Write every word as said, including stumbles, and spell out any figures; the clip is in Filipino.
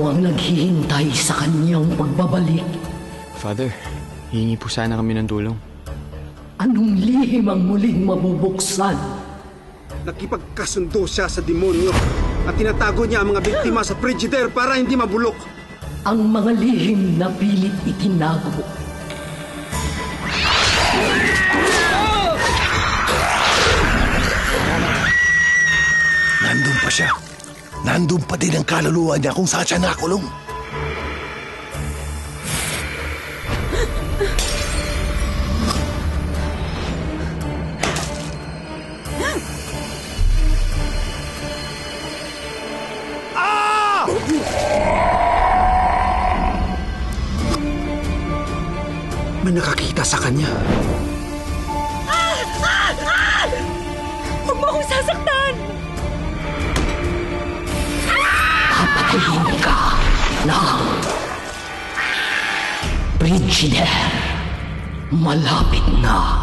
ang naghihintay sa kanyang pagbabalik. Father, hihingi po sana kami ng tulong. Anong lihim ang muling mabubuksan? Nakipagkasundo siya sa demonyo at tinatago niya ang mga biktima sa PRIDYIDER para hindi mabulok. Ang mga lihim na pilit itinago. Nandun pa siya. Nandun pa din ang kaluluwa niya kung saan siya nakulong. Ah! May nakakita sa kanya. Ah! Ah! Ah! Huwag mo akong sasaktan! Papatayin ka ng PRIDYIDER. Malapit na.